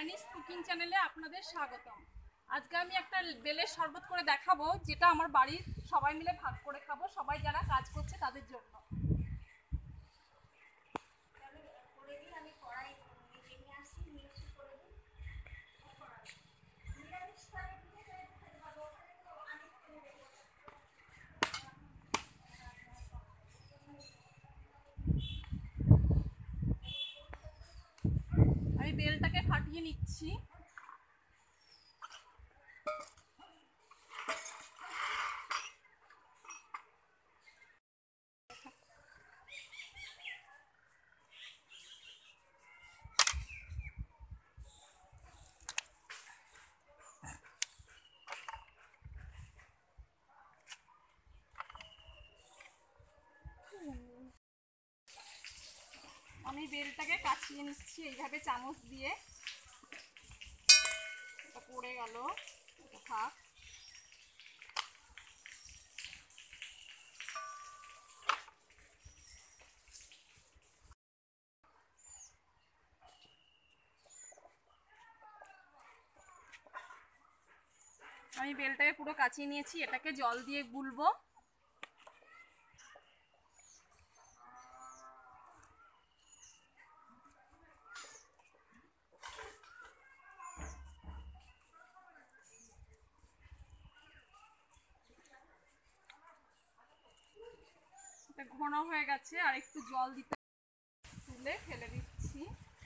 Anise cooking চ্যানেলে আপনাদের স্বাগতম। আজকে আমি একটা বেলের শরবত করে দেখাবো, যেটা আমার বাড়ির সবাই মিলে ভাগ করে খাবো, সবাই যারা কাজ করছে তাদের জন্য। আমি বেলটাকে ফাটিয়ে নিচ্ছি। আমি বেলটাকে কাচিয়ে নিচ্ছি এইভাবে চামচ দিয়ে। এটা পড়ে গেল, এটা থাক। আমি বেলটাকে পুরো কাচিয়ে নিয়েছি, এটাকে জল দিয়ে গুলবো। এটা ঘন হয়ে গেছে, আর একটু জল দিতে, তুলে ফেলে দিচ্ছি।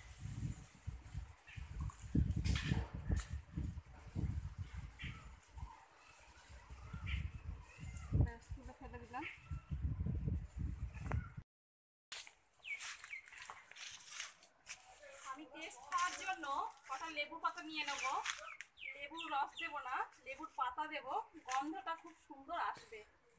তুলে ফেলে দিলাম। আমি টেস্ট খাওয়ার জন্য কটা লেবু পাতা নিয়ে নেব। লেবুর রস দেবো না, লেবুর পাতা দেব, গন্ধটা খুব সুন্দর আসবে।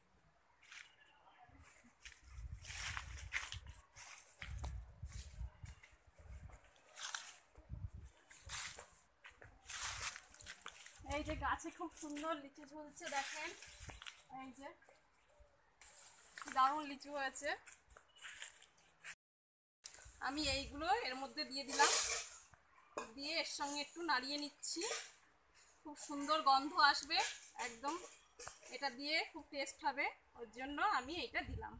এই যে গাছে খুব সুন্দর লিচু ঝুলছে, দেখেন। এই যে দারুণ লিচু হয়েছে। আমি এইগুলো এর মধ্যে দিয়ে দিলাম, দিয়ে এর সঙ্গে একটু নাড়িয়ে নিচ্ছি। খুব সুন্দর গন্ধ আসবে একদম, এটা দিয়ে খুব টেস্ট হবে, ওর জন্য আমি এটা দিলাম।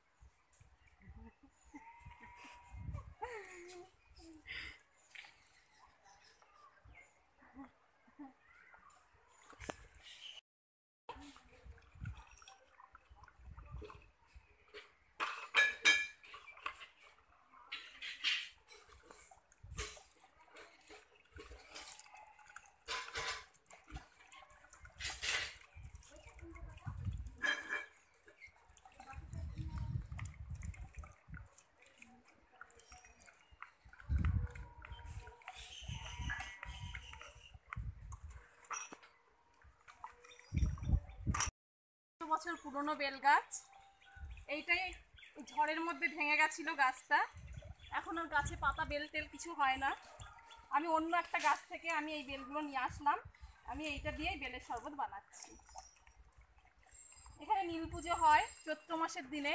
বছর পুরনো বেল গাছ, এইটাই ঝড়ের মধ্যে ভেঙে গেছিল গাছটা। এখন ওর গাছে পাতা বেল টেল কিছু হয় না। আমি অন্য একটা গাছ থেকে আমি এই বেলগুলো নিয়ে আসলাম, আমি এইটা দিয়েই বেলের শরবত বানাচ্ছি। এখানে নীল পুজো হয় চৈত্র মাসের দিনে।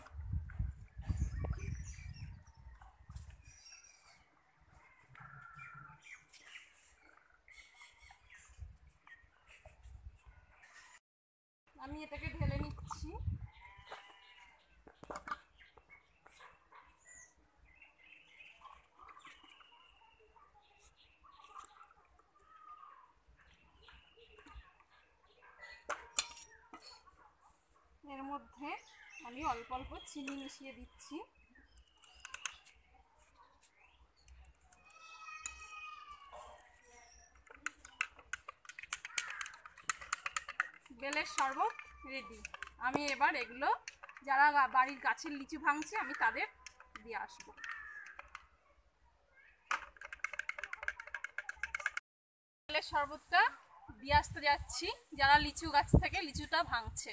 আমি এটাকে ঢেলে নিচ্ছি। এর মধ্যে আমি অল্প অল্প চিনি মিশিয়ে দিচ্ছি। বেলের শরবত রেডি। আমি এবার এগুলো যারা বাড়ির গাছের লিচু ভাঙছে আমি তাদের দিয়ে আসবো। বেলের শরবতটা দিয়ে আসতে যাচ্ছি যারা লিচু গাছ থেকে লিচুটা ভাঙছে।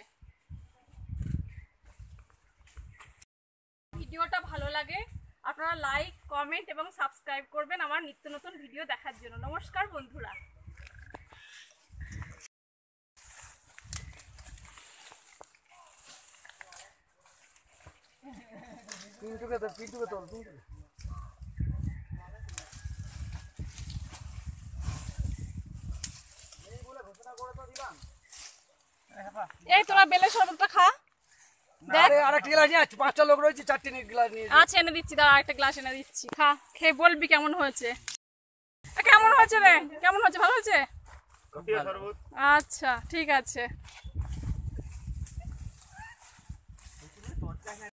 ভিডিওটা ভালো লাগে আপনারা লাইক, কমেন্ট এবং সাবস্ক্রাইব করবেন আমার নিত্য নতুন ভিডিও দেখার জন্য। নমস্কার বন্ধুরা। पिंटू का तो पिंटू का तो এই তোরা বেলের শরবতটা খা। দেখ আরেকটা গ্লাস নিয়ে আসছি, 5টা লোক রয়েছে, 4টে গ্লাস নিয়ে আচ্ছা এনে দিচ্ছি, দাঁড়া আরেকটা গ্লাস এনে দিচ্ছি, খা, খেয়ে বলবি কেমন হয়েছে। কেমন হয়েছে রে, কেমন হয়েছে, ভালো হয়েছে? আচ্ছা ঠিক আছে।